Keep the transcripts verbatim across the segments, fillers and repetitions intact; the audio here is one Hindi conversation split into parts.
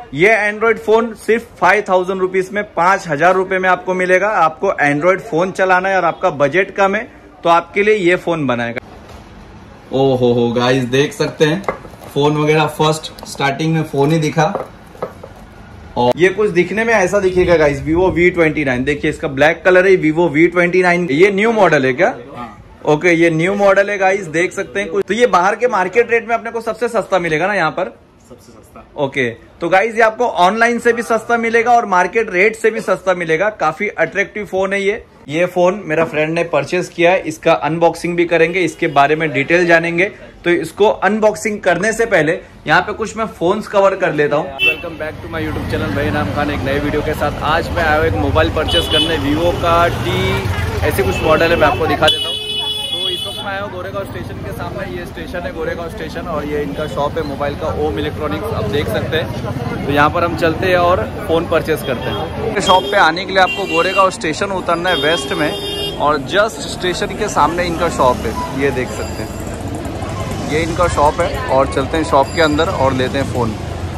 ये एंड्रॉइड फोन सिर्फ फाइव थाउजेंड रुपीज में, पांच हजार रुपए में आपको मिलेगा। आपको एंड्रॉइड फोन चलाना है और आपका बजट कम है तो आपके लिए ये फोन बनाएगा। ओ हो हो गाइस, देख सकते हैं फोन वगैरह। फर्स्ट स्टार्टिंग में फोन ही दिखा और ये कुछ दिखने में ऐसा दिखेगा guys, Vivo V twenty nine. देखिए इसका ब्लैक कलर है, वीवो वी ट्वेंटी नाइन। ये न्यू मॉडल है क्या? ओके okay, ये न्यू मॉडल है गाइस, देख सकते हैं कुछ। तो ये बाहर के मार्केट रेट में अपने को सबसे सस्ता मिलेगा ना यहाँ पर? सबसे सस्ता। ओके okay, तो गाइस ये आपको ऑनलाइन से भी सस्ता मिलेगा और मार्केट रेट से भी सस्ता मिलेगा। काफी अट्रैक्टिव फोन है ये। ये फोन मेरा फ्रेंड ने परचेस किया है, इसका अनबॉक्सिंग भी करेंगे, इसके बारे में डिटेल जानेंगे। तो इसको अनबॉक्सिंग करने से पहले यहाँ पे कुछ मैं फोन्स कवर कर लेता हूँ। Welcome back to my YouTube channel भाई नाम खान, एक नए वीडियो के साथ। आज मैं आया हूँ एक मोबाइल परचेस करने, वीवो का टी ऐसे कुछ मॉडल है, मैं आपको दिखा देता हूँ। तो इस वक्त मैं आया हूँ गोरेगांव स्टेशन के सामने। ये स्टेशन है गोरेगांव स्टेशन और ये इनका शॉप है मोबाइल का, ओम इलेक्ट्रॉनिक्स, आप देख सकते हैं। तो यहाँ पर हम चलते हैं और फोन परचेस करते हैं। शॉप पे आने के लिए आपको गोरेगांव स्टेशन उतरना है वेस्ट में, और जस्ट स्टेशन के सामने इनका शॉप है, ये देख सकते हैं। ये इनका शॉप है और चलते हैं शॉप के अंदर और लेते हैं फ़ोन।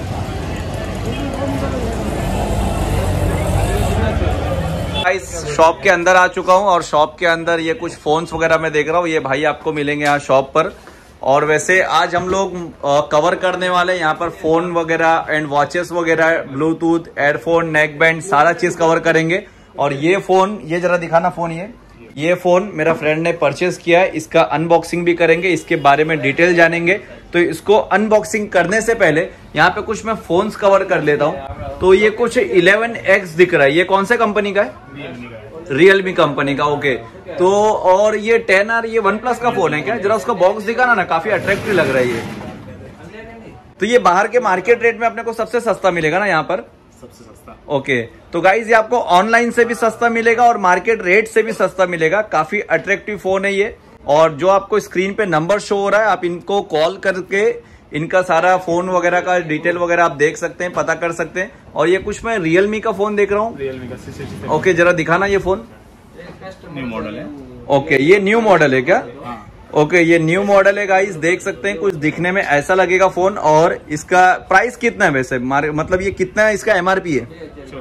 गाइस शॉप के अंदर आ चुका हूं और शॉप के अंदर ये कुछ फोन्स वगैरह मैं देख रहा हूँ। ये भाई आपको मिलेंगे यहाँ शॉप पर। और वैसे आज हम लोग कवर करने वाले यहाँ पर फोन वगैरह एंड वॉचेस वगैरह, ब्लूटूथ, एयरफोन, नेक बैंड, सारा चीज कवर करेंगे। और ये फोन, ये जरा दिखाना फोन। ये ये फोन मेरा फ्रेंड ने परचेस किया है, इसका अनबॉक्सिंग भी करेंगे, इसके बारे में डिटेल जानेंगे। तो इसको अनबॉक्सिंग करने से पहले यहाँ पे कुछ मैं फोन्स कवर कर लेता हूँ। तो ये कुछ इलेवन एक्स दिख रहा है, ये कौन से कंपनी का है? रियलमी कंपनी का। ओके, तो और ये टेन आर, ये वन प्लस का फोन है क्या? जरा उसका बॉक्स दिखाना ना, काफी अट्रैक्टिव लग रहा है ये। तो ये बाहर के मार्केट रेट में अपने को सबसे सस्ता मिलेगा ना यहाँ पर? सबसे सस्ता। ओके, तो गाइज ये आपको ऑनलाइन से भी सस्ता मिलेगा और मार्केट रेट से भी सस्ता मिलेगा। काफी अट्रैक्टिव फोन है ये। और जो आपको स्क्रीन पे नंबर शो हो रहा है, आप इनको कॉल करके इनका सारा फोन वगैरह का डिटेल वगैरह आप देख सकते हैं, पता कर सकते हैं। और ये कुछ मैं रियलमी का फोन देख रहा हूँ। रियलमी का। ओके, जरा दिखाना ये फोन। न्यू मॉडल है। ओके, ये न्यू मॉडल है क्या? ओके okay, ये न्यू मॉडल है गाइस, देख सकते हैं। कुछ दिखने में ऐसा लगेगा फोन। और इसका प्राइस कितना है वैसे? मतलब ये कितना है इसका एमआरपी है?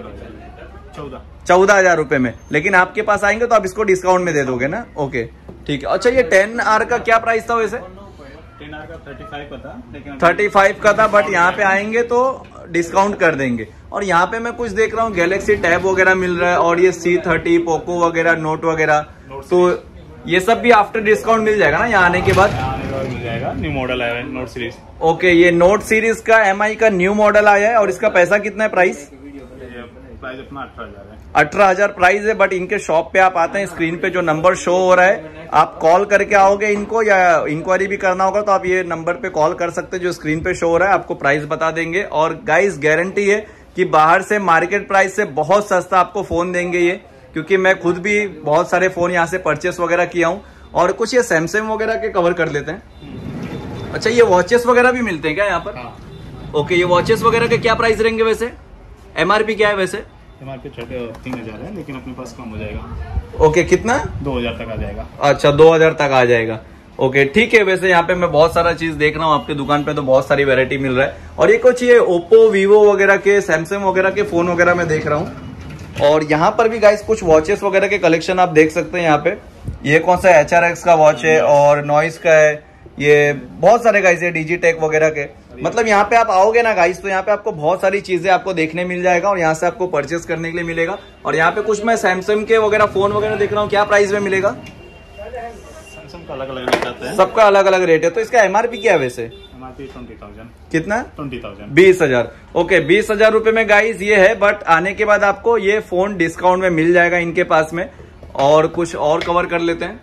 चौदह चौदह हजार रुपए में। लेकिन आपके पास आएंगे तो आप इसको डिस्काउंट में दे दोगे ना? ओके ठीक है। अच्छा, ये टेन आर का क्या प्राइस था वैसे? टेन आर का थर्टी फाइव का था, लेकिन थर्टी फाइव का था, बट यहाँ पे आएंगे तो डिस्काउंट कर देंगे। और यहाँ पे मैं कुछ देख रहा हूँ, गैलेक्सी टैब वगैरह मिल रहा है, और ये सी थर्टी, पोको वगैरह, नोट वगैरह। तो ये सब भी आफ्टर डिस्काउंट मिल जाएगा ना यहाँ आने के बाद? मिल जाएगा। न्यू मॉडल आया है नोट सीरीज। ओके, ये नोट सीरीज का एमआई का न्यू मॉडल आया है। और इसका पैसा कितना है? प्राइस प्राइस अपना अठारह हजार है। अठारह हजार प्राइस है। बट इनके शॉप पे आप आते हैं, स्क्रीन पे जो नंबर शो हो रहा है, आप कॉल करके आओगे इनको, या इंक्वायरी भी करना होगा तो आप ये नंबर पे कॉल कर सकते हैं जो स्क्रीन पे शो हो रहा है, आपको प्राइस बता देंगे। और गाइस गारंटी है कि बाहर से मार्केट प्राइस से बहुत सस्ता आपको फोन देंगे ये, क्योंकि मैं खुद भी बहुत सारे फोन यहाँ से परचेस वगैरह किया हूँ। और कुछ ये सैमसंग वगैरह के कवर कर लेते हैं। अच्छा, ये वॉचेस वगैरह भी मिलते हैं क्या यहाँ पर? हाँ। ओके, ये वॉचेस वगैरह के क्या प्राइस रहेंगे वैसे? एमआरपी क्या है वैसे? एमआरपी तीन हजार है, लेकिन अपने पास कम हो जाएगा। ओके, कितना? दो हजार तक आ जाएगा। अच्छा, दो हजार तक आ जाएगा। ओके ठीक है। वैसे यहाँ पे मैं बहुत सारा चीज देख रहा हूँ, आपकी दुकान पे तो बहुत सारी वैरायटी मिल रहा है। और ये कुछ ये ओप्पो, वीवो वगैरह के, सैमसंग वगैरह के फोन वगैरह मैं देख रहा हूँ। और यहाँ पर भी गाइस कुछ वॉचेस वगैरह के कलेक्शन आप देख सकते हैं यहाँ पे। ये कौन सा एच आर एक्स का वॉच है, और नॉइस का है, ये बहुत सारे गाइस, ये डिजिटेक वगैरह के। मतलब यहाँ पे आप आओगे ना गाइस, तो यहाँ पे आपको बहुत सारी चीजें आपको देखने मिल जाएगा और यहाँ से आपको परचेस करने के लिए मिलेगा। और यहाँ पे कुछ मैं सैमसंग के वगैरह फोन वगैरह देख रहा हूँ, क्या प्राइस में मिलेगा? सैमसंग का अलग अलग रेट आता है, सबका अलग अलग रेट है। तो इसका एमआरपी क्या है वैसे? MRP twenty thousand. कितना? ट्वेंटी थाउजेंड, बीस हजार। ओके, बीस हजार रुपए में गाइस ये है। बट आने के बाद आपको ये फोन डिस्काउंट में मिल जाएगा इनके पास में। और कुछ और कवर कर लेते हैं।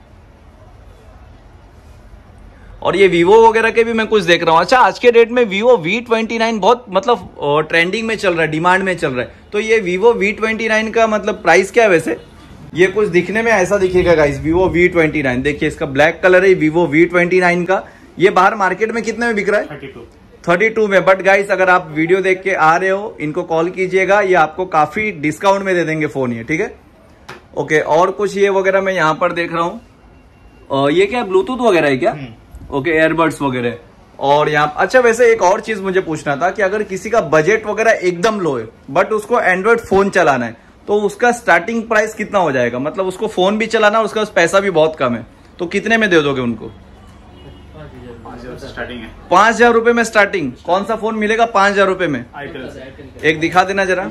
और ये वीवो वगैरह के भी मैं कुछ देख रहा हूँ। अच्छा, आज के डेट में वीवो वी ट्वेंटी नाइन बहुत मतलब ट्रेंडिंग में चल रहा है, डिमांड में चल रहा है। तो ये वीवो वी ट्वेंटी नाइन का मतलब प्राइस क्या है वैसे? ये कुछ दिखने में ऐसा दिखेगा guys, Vivo V twenty nine. देखिए इसका ब्लैक कलर है, वीवो वी ट्वेंटी नाइन का। ये बाहर मार्केट में कितने में बिक रहा है? थर्टी टू थर्टी टू में। बट गाइस अगर आप वीडियो देख के आ रहे हो, इनको कॉल कीजिएगा, ये आपको काफी डिस्काउंट में दे देंगे फोन ये, ठीक है। ओके, और कुछ ये वगैरह मैं यहाँ पर देख रहा हूँ। ये क्या ब्लूटूथ वगैरह है क्या? ओके, एयरबड्स वगैरह। और यहाँ अच्छा वैसे एक और चीज मुझे पूछना था कि अगर किसी का बजट वगैरह एकदम लो है बट उसको एंड्रॉइड फोन चलाना है तो उसका स्टार्टिंग प्राइस कितना हो जाएगा? मतलब उसको फोन भी चलाना है, उसका पैसा भी बहुत कम है, तो कितने में दे दोगे उनको? स्टार्टिंग है पांच हजार रुपए में स्टार्टिंग। कौन सा फोन मिलेगा पांच हजार रुपए में? एक दिखा देना जरा।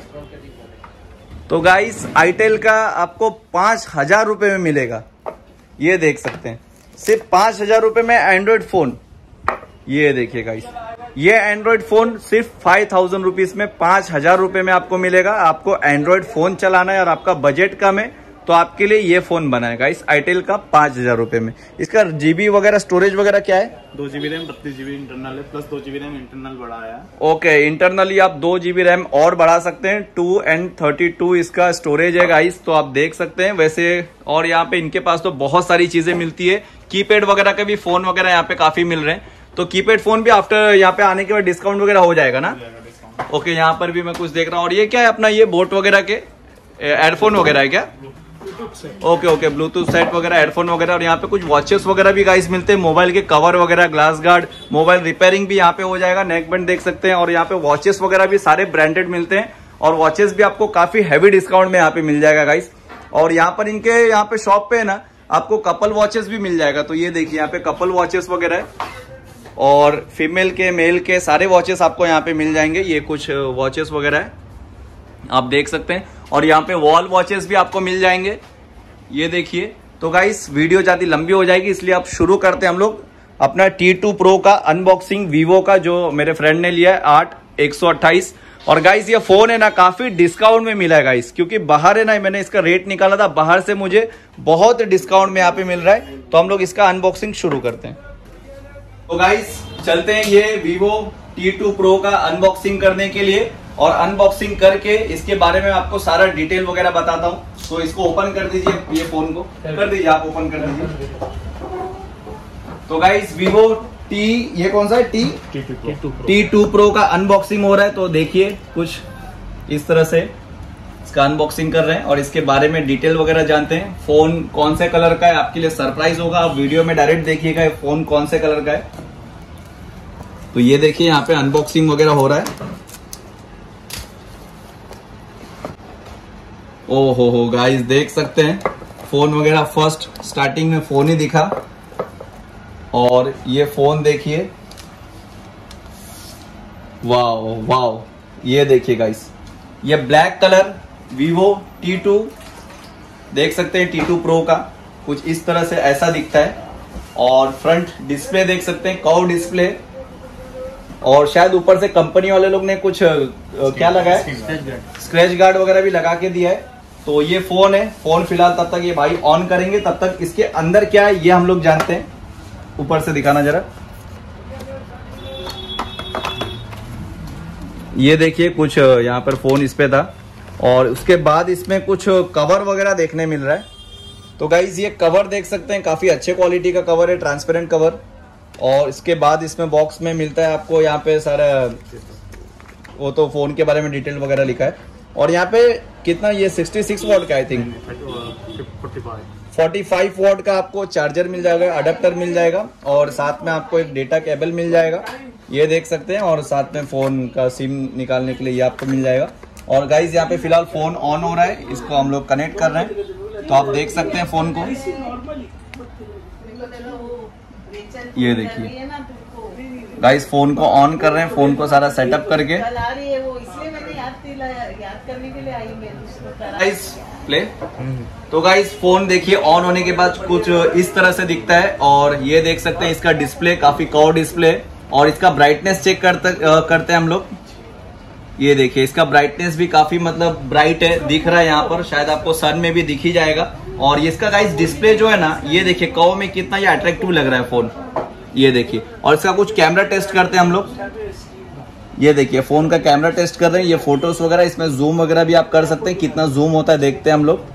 तो गाइस आईटेल का आपको पांच हजार रुपए में मिलेगा, ये देख सकते हैं, सिर्फ पांच हजार रुपए में एंड्रॉइड फोन। ये देखिए गाइस, ये एंड्रॉइड फोन सिर्फ फाइव थाउजेंड रुपीज में पांच हजार रुपए में आपको मिलेगा। आपको एंड्रॉइड फोन चलाना है और आपका बजट कम है तो आपके लिए ये फोन बनाएगा इस आईटेल का पांच हजार रुपए में। इसका जीबी वगैरह स्टोरेज वगैरह क्या है? दो जीबी रैम बत्तीस जीबी इंटरनल है, प्लस दो जीबी रैम इंटरनल बढ़ाया है। ओके, इंटरनली आप दो जीबी रैम और बढ़ा सकते हैं। टू एंड थर्टी टू इसका स्टोरेज है गाइस, तो आप देख सकते हैं वैसे। और यहाँ पे इनके पास तो बहुत सारी चीजें मिलती है, कीपैड वगैरह के भी फोन वगैरह यहाँ पे काफी मिल रहे हैं। तो कीपैड फोन भी आफ्टर यहाँ पे आने के बाद डिस्काउंट वगैरह हो जाएगा ना? ओके, यहाँ पर भी मैं कुछ देख रहा हूँ। और ये क्या है अपना, ये बोट वगैरह के एयरफोन वगैरह है क्या? ओके ओके, ब्लूटूथ सेट वगैरह, हेडफोन वगैरह। और यहाँ पे कुछ वॉचेस वगैरह भी गाइस मिलते हैं, मोबाइल के कवर वगैरह, ग्लास गार्ड, मोबाइल रिपेयरिंग भी यहाँ पे हो जाएगा। नेक बैंड देख सकते हैं। और यहाँ पे वॉचेस वगैरह भी सारे ब्रांडेड मिलते हैं और वॉचेस भी आपको काफी हैवी डिस्काउंट में यहाँ पे मिल जाएगा गाइस। और यहाँ पर इनके यहाँ पे शॉप पे है ना, आपको कपल वॉचेस भी मिल जाएगा। तो ये देखिए यहाँ पे कपल वॉचेस वगैरह है और फीमेल के मेल के सारे वॉचेस आपको यहाँ पे मिल जाएंगे। ये कुछ वॉचेस वगैरह है, आप देख सकते हैं। और यहाँ पे वॉल वॉचेस भी आपको मिल जाएंगे, ये देखिए। तो गाइस वीडियो ज्यादा लंबी हो जाएगी, इसलिए आप शुरू करते हैं हम लोग अपना टी टू प्रो का अनबॉक्सिंग, वीवो का, जो मेरे फ्रेंड ने लिया है आठ एक सौ अट्ठाईस। और गाइस ये फोन है ना काफी डिस्काउंट में मिला है गाइस, क्योंकि बाहर है ना, मैंने इसका रेट निकाला था, बाहर से मुझे बहुत डिस्काउंट में यहाँ पे मिल रहा है। तो हम लोग इसका अनबॉक्सिंग शुरू करते हैं। तो गाइस चलते हैं ये वीवो टी टू प्रो का अनबॉक्सिंग करने के लिए। और अनबॉक्सिंग करके इसके बारे में आपको सारा डिटेल वगैरह बताता हूँ। तो इसको ओपन कर दीजिए, ये फोन को कर दीजिए, आप ओपन कर दीजिए। तो गाइस वीवो टी, ये कौन सा है? टी टी टू प्रो का अनबॉक्सिंग हो रहा है। तो देखिए कुछ इस तरह से इसका अनबॉक्सिंग कर रहे हैं और इसके बारे में डिटेल वगैरह जानते हैं। फोन कौन से कलर का है आपके लिए सरप्राइज होगा, आप वीडियो में डायरेक्ट देखिएगा फोन कौन से कलर का है। तो ये देखिए यहाँ पे अनबॉक्सिंग वगैरह हो रहा है। ओ हो हो गाइस देख सकते हैं फोन वगैरह, फर्स्ट स्टार्टिंग में फोन ही दिखा। और ये फोन देखिए, वाओ वाओ, ये देखिए गाइस, ये black colour Vivo T two देख सकते हैं, टी टू प्रो का कुछ इस तरह से ऐसा दिखता है। और फ्रंट डिस्प्ले देख सकते हैं, कर्व डिस्प्ले। और शायद ऊपर से कंपनी वाले लोग ने कुछ आ, क्या लगाया, स्क्रैच गार्ड वगैरह भी लगा के दिया है। तो ये फोन है, फोन फिलहाल तब तक ये भाई ऑन करेंगे, तब तक इसके अंदर क्या है ये हम लोग जानते हैं। ऊपर से दिखाना जरा, ये देखिए कुछ यहाँ पर फोन इस पे था। और उसके बाद इसमें कुछ कवर वगैरह देखने मिल रहा है। तो गाइज ये कवर देख सकते हैं, काफी अच्छे क्वालिटी का कवर है, ट्रांसपेरेंट कवर। और इसके बाद इसमें बॉक्स में मिलता है आपको यहाँ पे सारा, वो तो फोन के बारे में डिटेल वगैरह लिखा है। और यहाँ पे कितना, ये सिक्सटी सिक्स वॉट का I think forty five watt का आपको चार्जर मिल जाएगा, अडेप्टर मिल जाएगा। और साथ में आपको एक डेटा केबल मिल जाएगा, ये देख सकते हैं। और साथ में फोन का सिम निकालने के लिए ये आपको मिल जाएगा। और गाइज यहाँ पे फिलहाल फोन ऑन हो रहा है, इसको हम लोग कनेक्ट कर रहे हैं। तो आप देख सकते हैं फोन को, ये देखिए गाइस फोन को ऑन कर रहे हैं, फोन को सारा सेटअप करके। Guys play. तो गाइस फोन देखिए ऑन होने के बाद कुछ इस तरह से दिखता है। और ये देख सकते हैं इसका डिस्प्ले काफी कर्व डिस्प्ले। और इसका ब्राइटनेस चेक करते करते हैं हम लोग। ये देखिए इसका ब्राइटनेस भी काफी मतलब ब्राइट है, दिख रहा है यहाँ पर, शायद आपको सन में भी दिख ही जाएगा। और इसका गाइस डिस्प्ले जो है ना, ये देखिए कर्व में कितना ये अट्रैक्टिव लग रहा है फोन, ये देखिए। और इसका कुछ कैमरा टेस्ट करते हैं हम लोग। ये देखिए फोन का कैमरा टेस्ट कर रहे हैं, ये फोटोज वगैरह, इसमें जूम वगैरह भी आप कर सकते हैं, कितना जूम होता है देखते हैं हम लोग।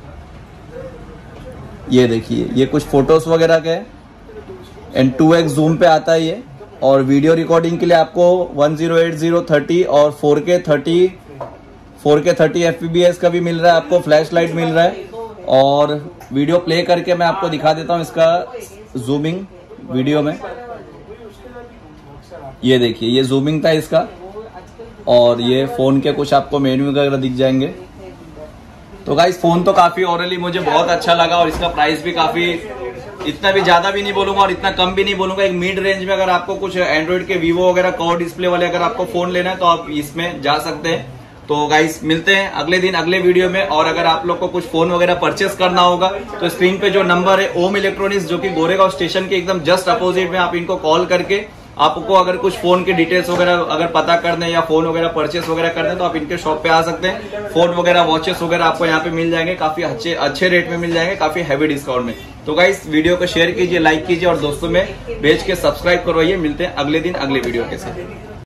ये देखिए ये कुछ फोटोज वगैरह के एंड टू एक्स जूम पे आता है ये। और वीडियो रिकॉर्डिंग के लिए आपको one zero eight zero thirty और फोर के थर्टी फोर के thirty F P B S का भी मिल रहा है आपको, फ्लैश लाइट मिल रहा है। और वीडियो प्ले करके मैं आपको दिखा देता हूँ इसका जूमिंग वीडियो में। ये देखिए ये जूमिंग था इसका, और ये फोन के कुछ आपको मेन्यू वगैरह दिख जाएंगे। तो गाइस फोन तो काफी ओवरऑली मुझे बहुत अच्छा लगा, और इसका प्राइस भी काफी, इतना भी ज्यादा भी नहीं बोलूंगा और इतना कम भी नहीं बोलूंगा, एक मिड रेंज में। अगर आपको कुछ एंड्रॉइड के वीवो वगैरह कर्व डिस्प्ले वाले अगर आपको फोन लेना है तो आप इसमें जा सकते हैं। तो गाइस मिलते हैं अगले दिन अगले वीडियो में। और अगर आप लोग को कुछ फोन वगैरह परचेस करना होगा तो स्क्रीन पे जो नंबर है ओम इलेक्ट्रॉनिक्स, जो कि गोरेगांव स्टेशन के एकदम जस्ट अपोजिट में, आप इनको कॉल करके आपको अगर कुछ फोन के डिटेल्स वगैरह अगर पता करने या फोन वगैरह परचेस वगैरह करने तो आप इनके शॉप पे आ सकते हैं। फोन वगैरह वॉचेस वगैरह आपको यहाँ पे मिल जाएंगे, काफी अच्छे अच्छे रेट में मिल जाएंगे, काफी हैवी डिस्काउंट में। तो गाइस वीडियो को शेयर कीजिए, लाइक कीजिए और दोस्तों में भेज के सब्सक्राइब करवाइए। मिलते हैं अगले दिन अगले वीडियो के साथ।